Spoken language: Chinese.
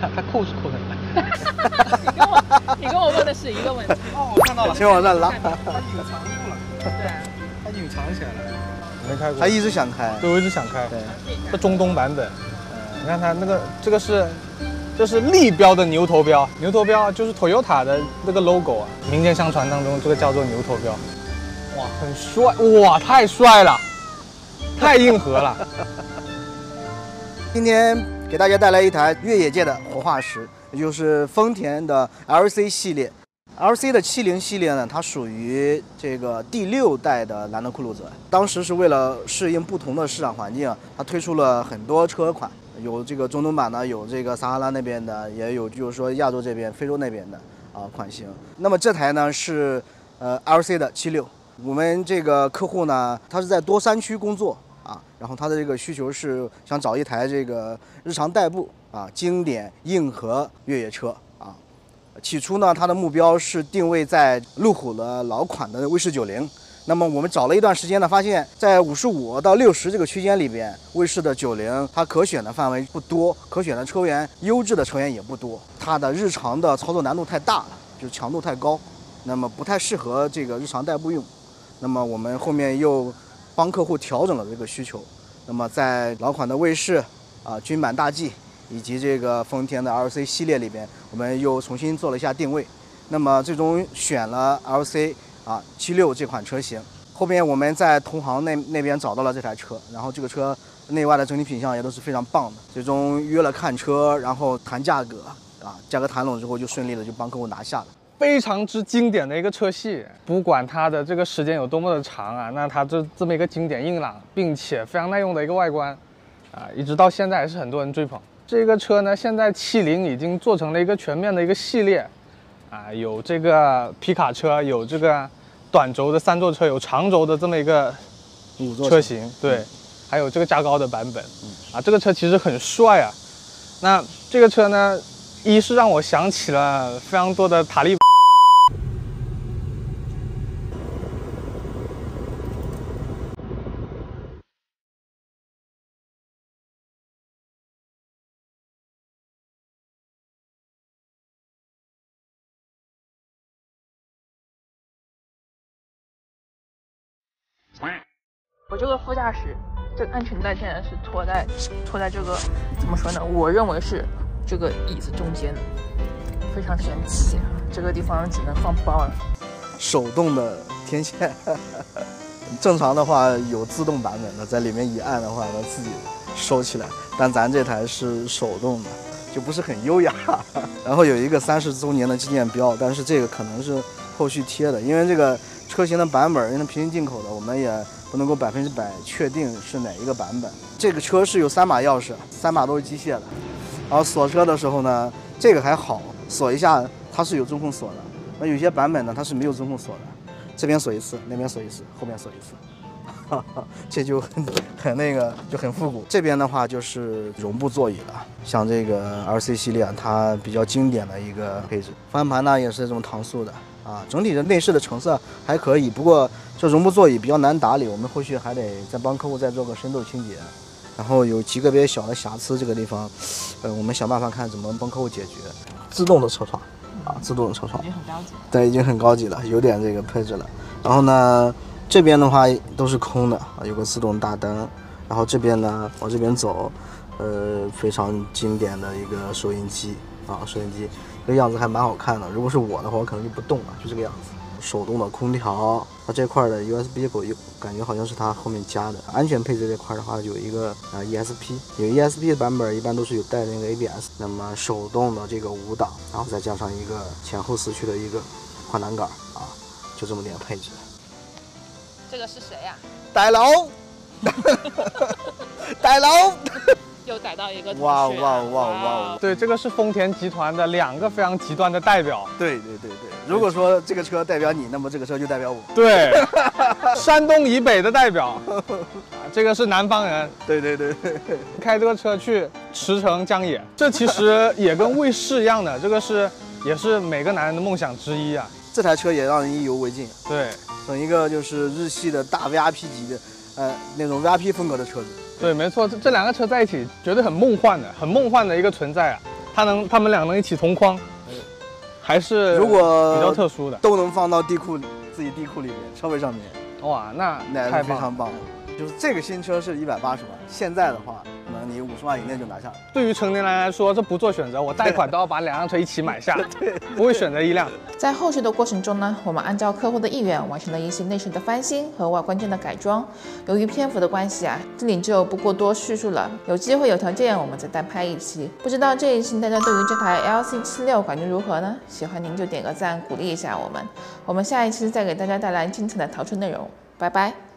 他扣是扣的。 你跟我问的是一个问题。 哦，我看到了， 先往上拉。 它隐藏住了。 对， 它隐藏起来了。 没开过。 他一直想开。 对，我一直想开。 对， 这中东版本。你看它那个，这是立标的牛头标，牛头标就是 Toyota 的那个 logo 啊。民间相传当中，这个叫做牛头标。哇，很帅！哇，太帅了，太硬核了。 今天给大家带来一台越野界的活化石，也就是丰田的 LC 系列。LC 的70系列呢，它属于这个第6代的兰德酷路泽。当时是为了适应不同的市场环境，它推出了很多车款，有这个中东版的，有这个撒哈拉那边的，也有就是说亚洲这边、非洲那边的款型。那么这台呢是LC 的76，我们这个客户呢，他是在多山区工作然后他的这个需求是想找一台这个日常代步经典硬核越野车起初呢，他的目标是定位在路虎的老款的威仕90。那么我们找了一段时间呢，发现，在55到60这个区间里边，威仕的90它可选的范围不多，可选的车源优质的车源也不多，它的日常的操作难度太大了，就是强度太高，那么不太适合这个日常代步用。那么我们后面又帮客户调整了这个需求，那么在老款的卫士君版大 G 以及这个丰田的 LC 系列里边，我们又重新做了一下定位，那么最终选了 LC 76这款车型。后边我们在同行那边找到了这台车，然后这个车内外的整体品相也都是非常棒的。最终约了看车，然后谈价格价格谈拢之后就顺利的就帮客户拿下了。 非常之经典的一个车系，不管它的这个时间有多么的长那它这么一个经典硬朗并且非常耐用的一个外观一直到现在还是很多人追捧。这个车呢，现在70已经做成了一个全面的一个系列有这个皮卡车，有这个短轴的3座车，有长轴的这么一个 5座车型，对，还有这个加高的版本这个车其实很帅那这个车呢，一是让我想起了非常多的塔利。 我这个副驾驶，这个安全带现在是拖在这个怎么说呢？我认为是这个椅子中间的，非常神奇这个地方只能放包了。 手动的天线，正常的话有自动版本的，在里面一按的话，它自己收起来。但咱这台是手动的，就不是很优雅。然后有一个30周年的纪念标，但是这个可能是后续贴的，因为这个车型的版本因为平行进口的，我们也不能够100%确定是哪一个版本。这个车是有3把钥匙，3把都是机械的。然后锁车的时候呢，这个还好，锁一下它是有中控锁的。那有些版本呢，它是没有中控锁的，这边锁一次，那边锁一次，后面锁一次。这就很那个，就很复古。这边的话就是绒布座椅了，像这个 LC 系列它比较经典的一个配置。方向盘呢也是这种搪塑的整体的内饰的成色还可以，不过这绒布座椅比较难打理，我们后续还得再帮客户再做个深度清洁。然后有极个别小的瑕疵，这个地方，我们想办法看怎么帮客户解决。自动的车窗自动的车窗， 已经很高级。 对，已经很高级了，有点这个配置了。然后呢，这边的话都是空的有个自动大灯。然后这边呢，往这边走，非常经典的一个收音机收音机，这个样子还蛮好看的。如果是我的话，我可能就不动了，就这个样子。手动的空调，它这块的 USB 口感觉好像是它后面加的。安全配置这块的话，有一个ESP， 有 ESP 的版本一般都是有带那个 ABS。那么手动的这个5档，然后再加上一个前后4驱的一个换挡杆就这么点配置。 这个是谁呀？ 逮牢，逮牢！ 又逮到一个同学。 哇哇哇哇！ 对，这个是丰田集团的2个非常极端的代表。 对。如果说这个车代表你，那么这个车就代表我。 对，山东以北的代表，这个是南方人。 对。 开这个车去驰骋江野，这其实也跟卫士一样的，这个也是每个男人的梦想之一这台车也让人意犹未尽。 对， 整一个就是日系的大 VIP 级的，那种 VIP 风格的车子。 对，没错，这2个车在一起绝对很梦幻的一个存在他们俩能一起同框，还是如果比较特殊的， 都能放到自己地库里面车位上面， 哇，那那太棒了。 是非常棒的。就是这个新车是180万，现在的话，可能你50万以内就拿下了。 对于成年人来说，这不做选择，我贷款都要把两辆车一起买下，不会选择一辆。 在后续的过程中呢，我们按照客户的意愿完成了一些内饰的翻新和外观件的改装。由于篇幅的关系啊，这里就不过多叙述了。有机会有条件我们再单拍一期。不知道这一期大家对于这台 LC76感觉如何呢？喜欢您就点个赞鼓励一下我们。我们下一期再给大家带来精彩的淘车内容，拜拜。